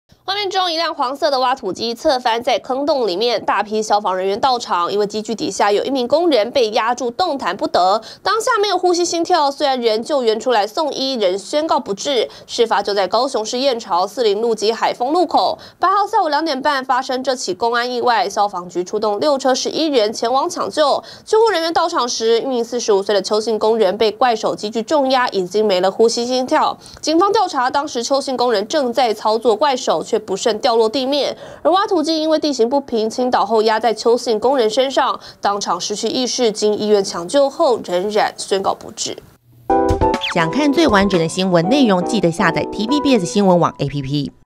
画面中，一辆黄色的挖土机侧翻在坑洞里面，大批消防人员到场，因为机具底下有一名工人被压住，动弹不得，当下没有呼吸心跳，虽然人救援出来送医，仍宣告不治。事发就在高雄市燕巢40路及海丰路口，8号下午2点半发生这起公安意外，消防局出动6车11人前往抢救。救护人员到场时，一名45岁的邱姓工人被怪手机具重压，已经没了呼吸心跳。警方调查，当时邱姓工人正在操作怪手，却不慎掉落地面，而挖土机因为地形不平倾倒后压在邱姓工人身上，当场失去意识，经医院抢救后仍然宣告不治。 想看最完整的新闻内容，记得下载 TVBS 新闻网 APP。